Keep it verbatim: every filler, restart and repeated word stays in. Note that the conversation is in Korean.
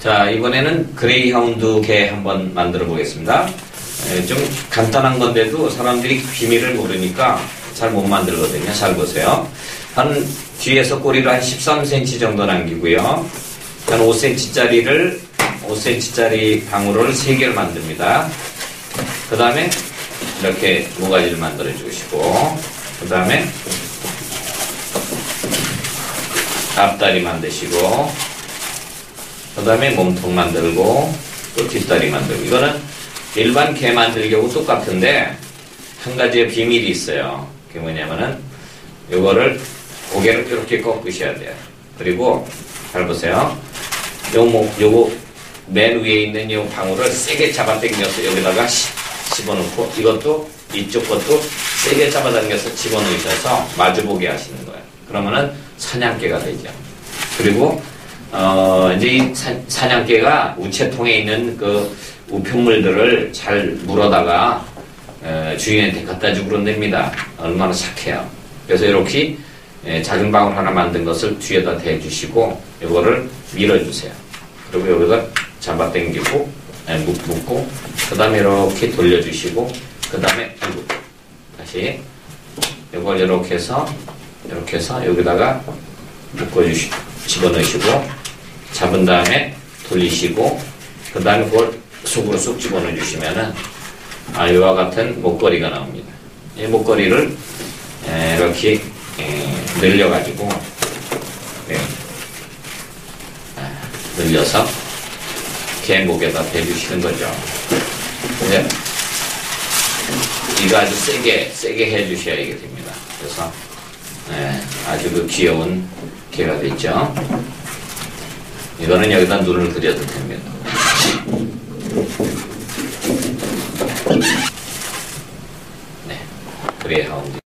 자, 이번에는 그레이하운드 개 한번 만들어 보겠습니다. 에, 좀 간단한 건데도 사람들이 비밀을 모르니까 잘 못 만들거든요. 잘 보세요. 한 뒤에서 꼬리를 한 십삼 센티미터 정도 남기고요. 한 오 센티미터짜리를 오 센티미터짜리 방울을 세 개를 만듭니다. 그 다음에 이렇게 모가지를 만들어 주시고, 그 다음에 앞다리 만드시고, 그 다음에 몸통 만들고, 또 뒷다리 만들고. 이거는 일반 개 만들기하고 똑같은데 한 가지의 비밀이 있어요. 그게 뭐냐면은 요거를 고개를 이렇게 꺾으셔야 돼요. 그리고 잘 보세요. 요 목, 요거 맨 위에 있는 요 방울을 세게 잡아당겨서 여기다가 집어넣고, 이것도 이쪽 것도 세게 잡아당겨서 집어넣으셔서 마주보게 하시는 거예요. 그러면은 사냥개가 되죠. 그리고 어 이제 이 사, 사냥개가 우체통에 있는 그 우편물들을 잘 물어다가 에, 주인한테 갖다 주고 그런답니다. 얼마나 착해요. 그래서 이렇게 에, 작은 방울 하나 만든 것을 뒤에다 대주시고 이거를 밀어주세요. 그리고 여기다 잡아당기고 에, 묶고 그 다음에 이렇게 돌려주시고 그 다음에 다시 이걸 이렇게 해서 이렇게 해서 여기다가 묶어주시고 집어넣으시고 잡은 다음에 돌리시고 그 다음에 그걸 속으로 쏙 집어넣어 주시면은 아, 이와 같은 목걸이가 나옵니다. 이 목걸이를 에, 이렇게 에, 늘려가지고 네. 아, 늘려서 개 목에다 대주시는 거죠. 근데 이거 아주 세게 세게 해주셔야 이게 됩니다. 그래서 네, 아주 그 귀여운 개가 됐죠. 이거는 여기다 눈을 그려도 됩니다. 네, 그레이하운드.